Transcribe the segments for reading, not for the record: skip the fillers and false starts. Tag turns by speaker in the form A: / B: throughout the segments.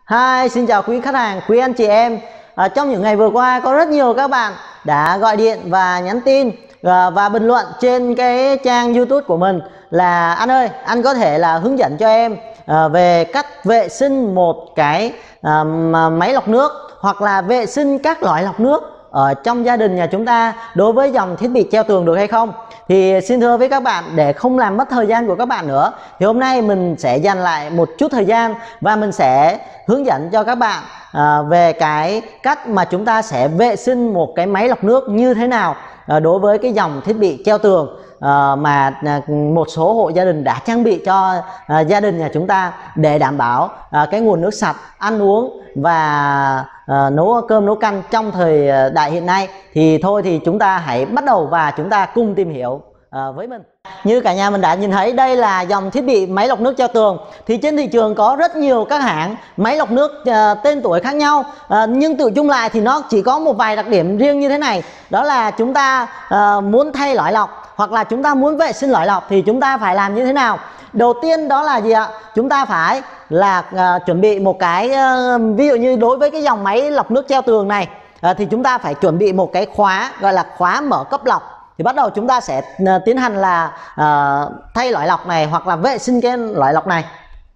A: Hi, xin chào quý khách hàng, quý anh chị em. Trong những ngày vừa qua có rất nhiều các bạn đã gọi điện và nhắn tin và bình luận trên cái trang YouTube của mình là anh ơi, anh có thể là hướng dẫn cho em về cách vệ sinh một cái máy lọc nước hoặc là vệ sinh các loại lọc nước ở trong gia đình nhà chúng ta đối với dòng thiết bị treo tường được hay không? Thì xin thưa với các bạn, để không làm mất thời gian của các bạn nữa thì hôm nay mình sẽ dành lại một chút thời gian và mình sẽ hướng dẫn cho các bạn về cái cách mà chúng ta sẽ vệ sinh một cái máy lọc nước như thế nào đối với cái dòng thiết bị treo tường mà một số hộ gia đình đã trang bị cho gia đình nhà chúng ta để đảm bảo cái nguồn nước sạch ăn uống và nấu cơm nấu canh trong thời đại hiện nay. Thì thôi thì chúng ta hãy bắt đầu và chúng ta cùng tìm hiểu với mình. Như cả nhà mình đã nhìn thấy, đây là dòng thiết bị máy lọc nước treo tường. Thì trên thị trường có rất nhiều các hãng máy lọc nước tên tuổi khác nhau, nhưng tự chung lại thì nó chỉ có một vài đặc điểm riêng như thế này. Đó là chúng ta muốn thay lõi lọc hoặc là chúng ta muốn vệ sinh lõi lọc thì chúng ta phải làm như thế nào? Đầu tiên đó là gì ạ? Chúng ta phải là chuẩn bị một cái ví dụ như đối với cái dòng máy lọc nước treo tường này thì chúng ta phải chuẩn bị một cái khóa gọi là khóa mở cấp lọc. Thì bắt đầu chúng ta sẽ tiến hành là thay lõi lọc này hoặc là vệ sinh cái lõi lọc này.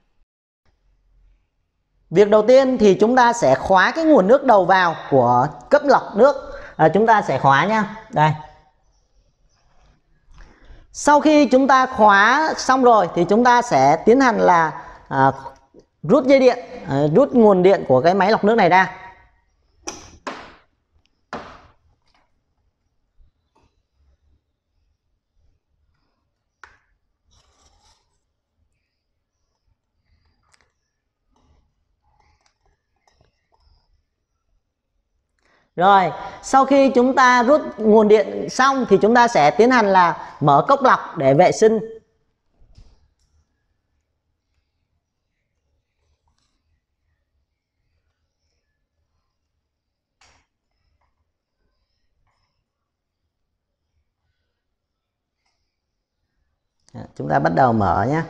A: Việc đầu tiên thì chúng ta sẽ khóa cái nguồn nước đầu vào của cấp lọc nước. Chúng ta sẽ khóa nha. Đây. Sau khi chúng ta khóa xong rồi thì chúng ta sẽ tiến hành là rút dây điện, rút nguồn điện của cái máy lọc nước này ra. Rồi, sau khi chúng ta rút nguồn điện xong thì chúng ta sẽ tiến hành là mở cốc lọc để vệ sinh. Chúng ta bắt đầu mở nhé.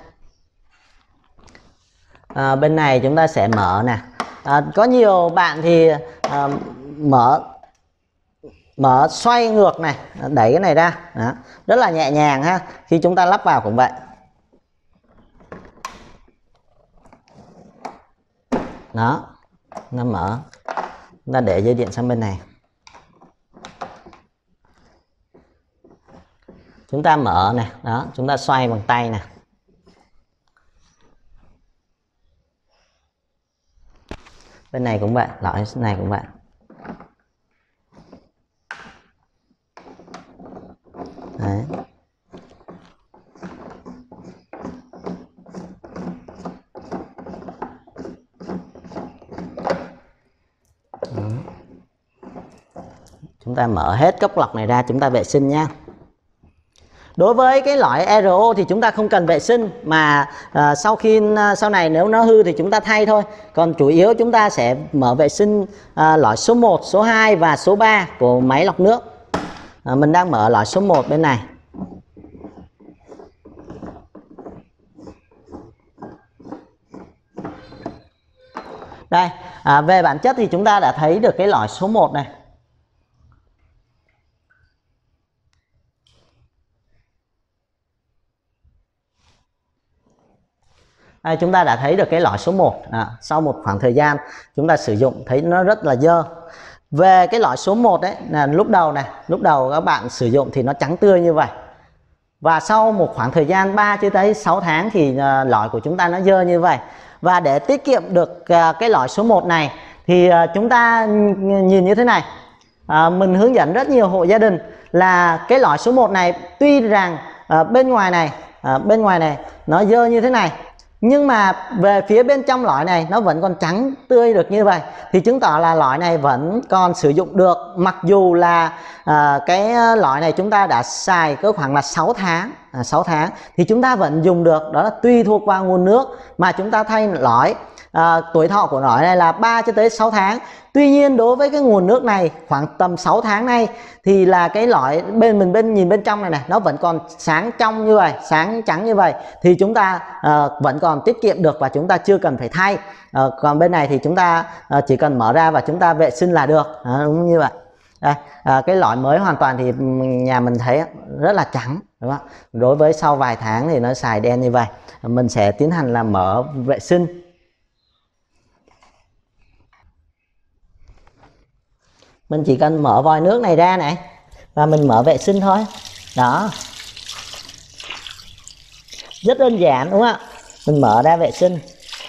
A: Bên này chúng ta sẽ mở nè. Có nhiều bạn thì mở xoay ngược này, đẩy cái này ra. Đó, rất là nhẹ nhàng ha. Khi chúng ta lắp vào cũng vậy. Đó, nó mở. Chúng ta để dây điện sang bên này. Chúng ta mở này, đó, chúng ta xoay bằng tay nè. Bên này cũng vậy, lõi này cũng vậy. Đấy. Chúng ta mở hết cốc lọc này ra, chúng ta vệ sinh nha. Đối với cái lõi RO thì chúng ta không cần vệ sinh, mà sau này nếu nó hư thì chúng ta thay thôi. Còn chủ yếu chúng ta sẽ mở vệ sinh lõi số 1, số 2 và số 3 của máy lọc nước. Mình đang mở lõi số 1 bên này. Đây, về bản chất thì chúng ta đã thấy được cái lõi số 1 này. Chúng ta đã thấy được cái lõi số 1. Sau một khoảng thời gian chúng ta sử dụng thấy nó rất là dơ. Về cái lõi số 1 đấy là lúc đầu các bạn sử dụng thì nó trắng tươi như vậy. Và sau một khoảng thời gian 3 cho tới 6 tháng thì lõi của chúng ta nó dơ như vậy. Và để tiết kiệm được cái lõi số 1 này thì chúng ta nhìn như thế này. Mình hướng dẫn rất nhiều hộ gia đình là cái lõi số 1 này tuy rằng bên ngoài này nó dơ như thế này, nhưng mà về phía bên trong lõi này nó vẫn còn trắng tươi được như vậy, thì chứng tỏ là lõi này vẫn còn sử dụng được. Mặc dù là cái lõi này chúng ta đã xài có khoảng là 6 tháng thì chúng ta vẫn dùng được. Đó là tùy thuộc vào nguồn nước mà chúng ta thay lõi. Tuổi thọ của lõi này là 3 cho tới 6 tháng. Tuy nhiên đối với cái nguồn nước này khoảng tầm 6 tháng nay thì là cái lõi nhìn bên trong này nó vẫn còn sáng trong như vậy, sáng trắng như vậy, thì chúng ta vẫn còn tiết kiệm được và chúng ta chưa cần phải thay. Còn bên này thì chúng ta chỉ cần mở ra và chúng ta vệ sinh là được. Đúng như vậy. Đây, cái lõi mới hoàn toàn thì nhà mình thấy rất là trắng, đúng không? Đối với sau vài tháng thì nó xài đen như vậy. Mình sẽ tiến hành là mở vệ sinh. Mình chỉ cần mở vòi nước này ra này và mình mở vệ sinh thôi. Đó, rất đơn giản đúng không ạ? Mình mở ra vệ sinh.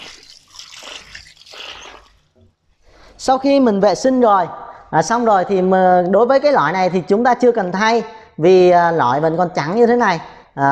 A: Sau khi mình vệ sinh rồi, xong rồi thì đối với cái lõi này thì chúng ta chưa cần thay, vì lõi vẫn còn trắng như thế này.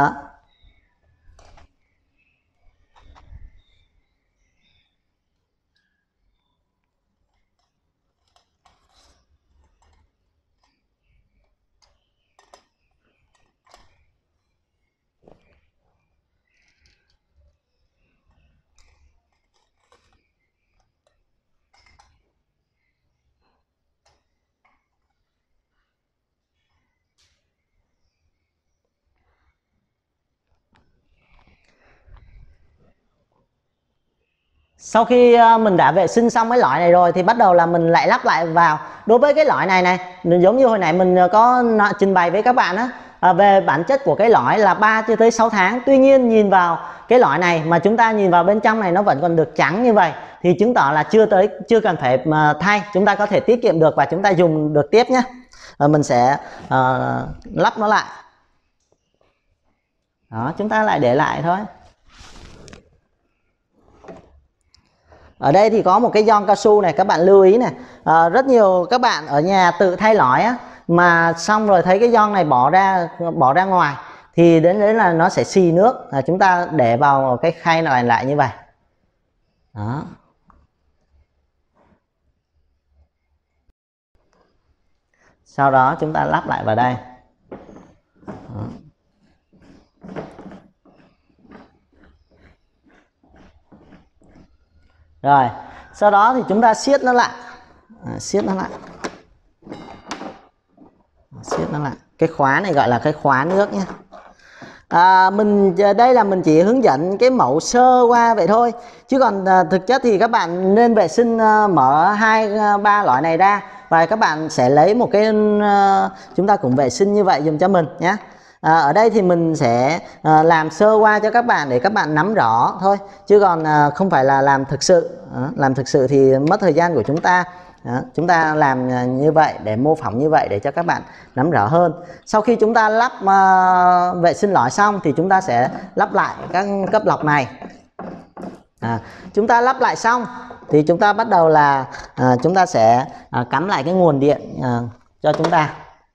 A: Sau khi mình đã vệ sinh xong cái lõi này rồi thì bắt đầu là mình lại lắp lại vào. Đối với cái lõi này giống như hồi nãy mình có trình bày với các bạn á, về bản chất của cái lõi là 3 cho tới 6 tháng. Tuy nhiên nhìn vào cái lõi này mà chúng ta nhìn vào bên trong này nó vẫn còn được trắng như vậy thì chứng tỏ là chưa cần phải thay, chúng ta có thể tiết kiệm được và chúng ta dùng được tiếp nhé. Mình sẽ lắp nó lại. Đó, chúng ta lại để lại thôi. Ở đây thì có một cái gioăng cao su này, các bạn lưu ý này. Rất nhiều các bạn ở nhà tự thay lõi á, mà xong rồi thấy cái gioăng này bỏ ra ngoài thì đến đấy là nó sẽ xì nước. Chúng ta để vào cái khay này lại như vậy. Đó. Sau đó chúng ta lắp lại vào đây. Đó. Rồi, sau đó thì chúng ta siết nó lại. Siết nó lại. Cái khóa này gọi là cái khóa nước nhé. Đây là mình chỉ hướng dẫn cái mẫu sơ qua vậy thôi, chứ còn thực chất thì các bạn nên vệ sinh mở 2-3 lõi này ra và các bạn sẽ lấy một cái chúng ta cũng vệ sinh như vậy dùm cho mình nhé. Ở đây thì mình sẽ làm sơ qua cho các bạn để các bạn nắm rõ thôi, chứ còn không phải là làm thực sự. Làm thực sự thì mất thời gian của chúng ta. Chúng ta làm như vậy để mô phỏng như vậy để cho các bạn nắm rõ hơn. Sau khi chúng ta lắp vệ sinh lõi xong thì chúng ta sẽ lắp lại các cấp lọc này. Chúng ta lắp lại xong thì chúng ta bắt đầu là chúng ta sẽ cắm lại cái nguồn điện cho chúng ta.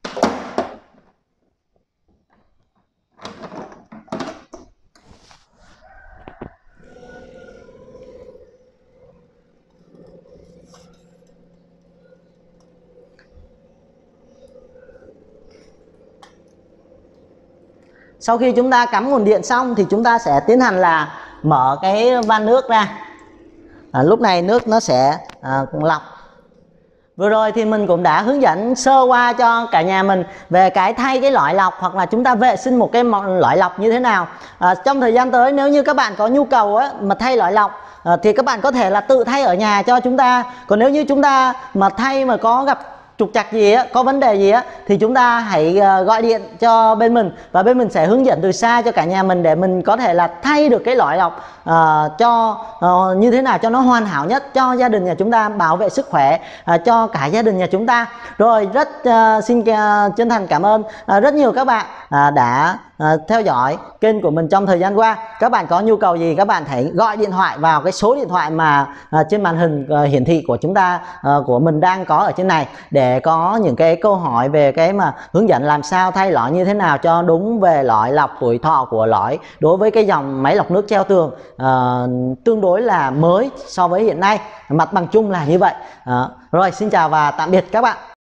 A: Sau khi chúng ta cắm nguồn điện xong thì chúng ta sẽ tiến hành là mở cái van nước ra. Lúc này nước nó sẽ lọc. Vừa rồi thì mình cũng đã hướng dẫn sơ qua cho cả nhà mình về cái thay cái lõi lọc hoặc là chúng ta vệ sinh một cái lõi lọc như thế nào. Trong thời gian tới nếu như các bạn có nhu cầu mà thay lõi lọc thì các bạn có thể là tự thay ở nhà cho chúng ta. Còn nếu như chúng ta mà thay mà có gặp trục trặc gì á, có vấn đề gì á thì chúng ta hãy gọi điện cho bên mình và bên mình sẽ hướng dẫn từ xa cho cả nhà mình để mình có thể là thay được cái lõi lọc cho như thế nào cho nó hoàn hảo nhất cho gia đình nhà chúng ta, bảo vệ sức khỏe cho cả gia đình nhà chúng ta. Rồi rất xin chân thành cảm ơn rất nhiều các bạn đã theo dõi kênh của mình trong thời gian qua. Các bạn có nhu cầu gì các bạn hãy gọi điện thoại vào cái số điện thoại mà trên màn hình hiển thị của chúng ta, của mình đang có ở trên này, để có những cái câu hỏi về cái mà hướng dẫn làm sao thay lõi như thế nào cho đúng về lõi lọc, tuổi thọ của lõi đối với cái dòng máy lọc nước treo tường tương đối là mới so với hiện nay, mặt bằng chung là như vậy. Rồi xin chào và tạm biệt các bạn.